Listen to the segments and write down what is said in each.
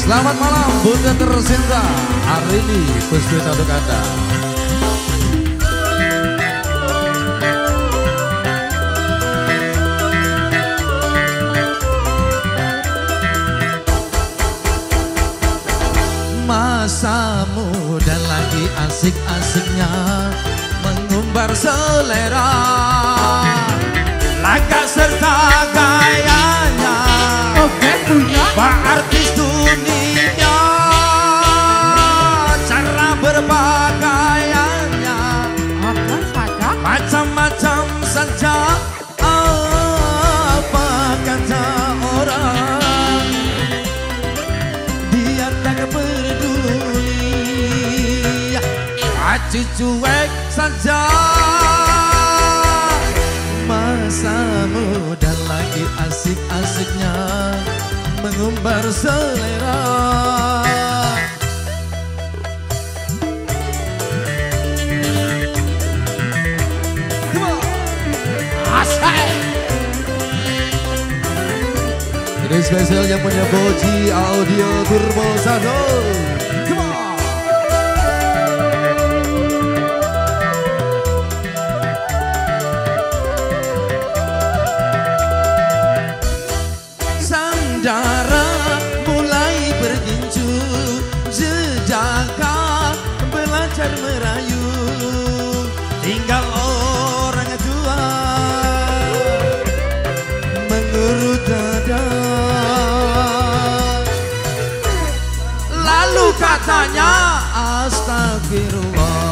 Selamat malam Bunda tercinta, hari ini Puspita untuk Anda. Masa muda lagi asik-asiknya mengumbar selera, langkah serta gayanya Pak artis dunia, cara berpakaiannya macam-macam saja. Apa kata orang, dia tak peduli, acuh cuek saja. Masa muda lagi asik-asiknya mengumbar selera, ini spesial yang punya Boji Audio Turbo Sado. Sandiara mulai bergincu, jejaka belajar merayu, tinggal orang tua mengurut dada. Lalu katanya astagfirullah.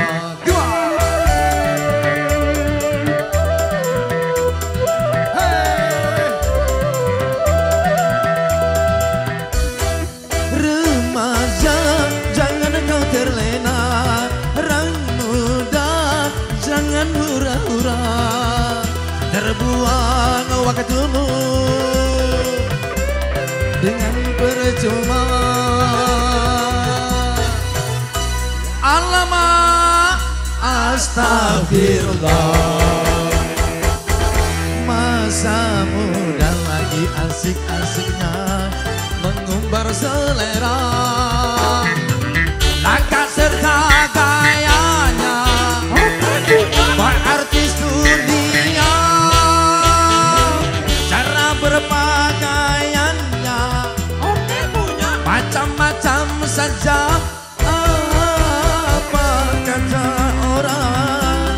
Terbuang waktumu dengan percuma. Alamak, astagfirullah. Masa muda lagi asik-asiknya mengumbar selera, langkah serta gayanya Pak artis dunia, cara berpakaiannya macam-macam saja. Apa kata orang,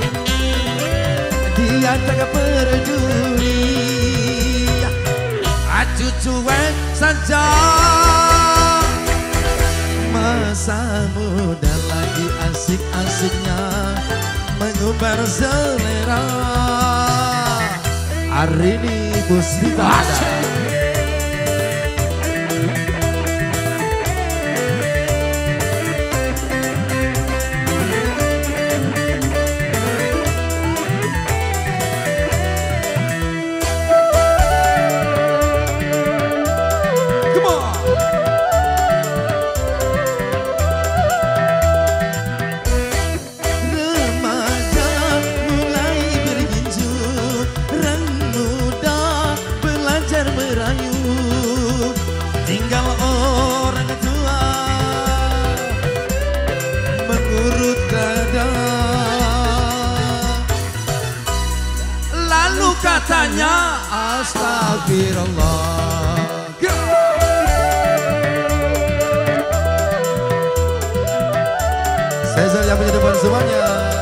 dia tak peduli, acuh cuek saja. Masa muda lagi asik-asiknya mengumbar selera, hari ini Puspita ada. Tinggal orang tua mengurut dada. Lalu katanya astagfirullah. Saya yang punya depan semuanya.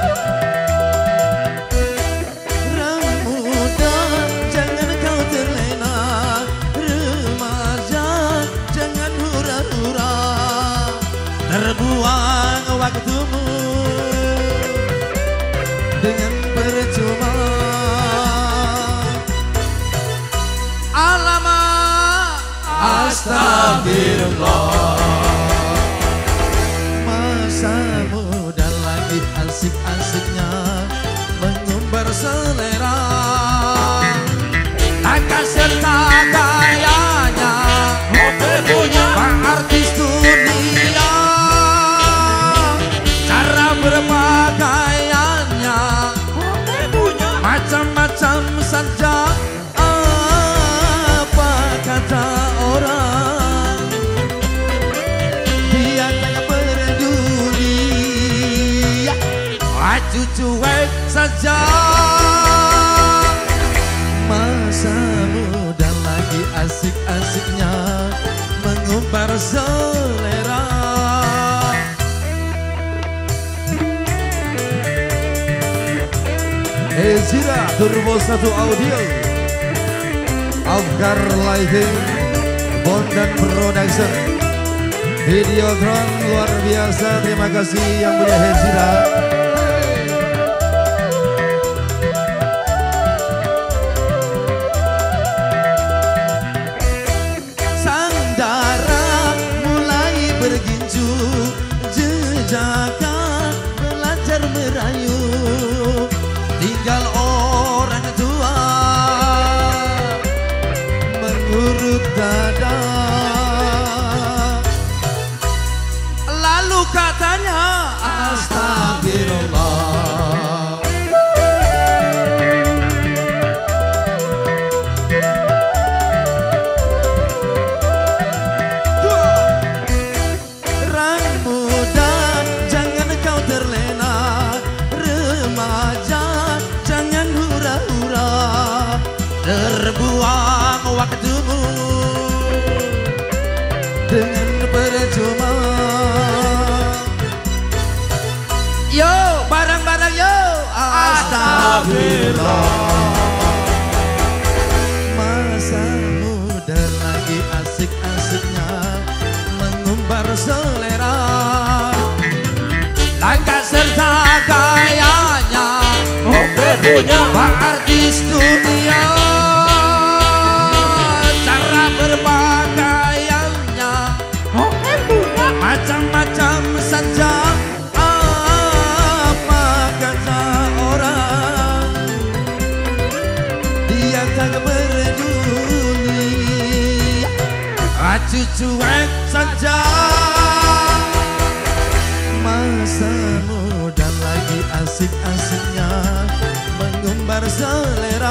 Terbuang waktumu dengan percuma. Alamak, astagfirullah. Masa muda lagi asik-asiknya mengumbar selera, langkah serta gayanya Pak artis dunia, berpakaiannya macam-macam saja. Apa kata orang, Maju cuek saja. Masa muda lagi asik-asiknya mengumbar selera. Hezira Turbo 1 Audio, Afgar Lighting, Bondan Production, Videotron luar biasa. Terima kasih yang punya Hezira. Sandara mulai berginju, jejaka belajar merayu. Tinggal orang tua mengurut dada. Lalu katanya astagfirullah. Orang muda jangan kau terlena, remaja jangan hura-hura, terbuang waktumu dengan percuma. Yo, barang-barang yo, astagfirullah. Masa muda lagi asik-asiknya mengumbar selera. Langkah serta gayanya, punya Pak artis dunia. Cara berpakaiannya macam-macam saja. Apa kata orang, dia tak peduli. Maju cuek saja. Masa muda lagi asik-asiknya mengumbar selera.